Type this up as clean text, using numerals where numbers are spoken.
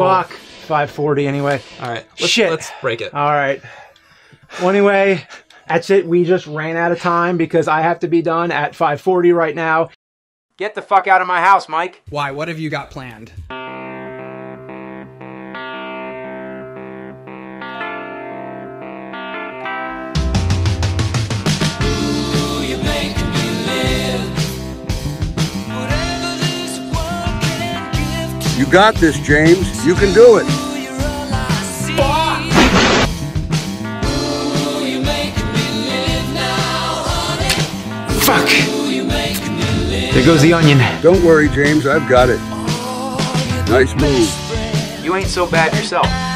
fuck. 5:40 anyway. All right. Let's break it. All right. Well, anyway, that's it. We just ran out of time because I have to be done at 5:40 right now. Get the fuck out of my house, Mike. Why? What have you got planned? You got this, James. You can do it. Fuck! There goes the onion. Don't worry, James. I've got it. Nice move. You ain't so bad yourself.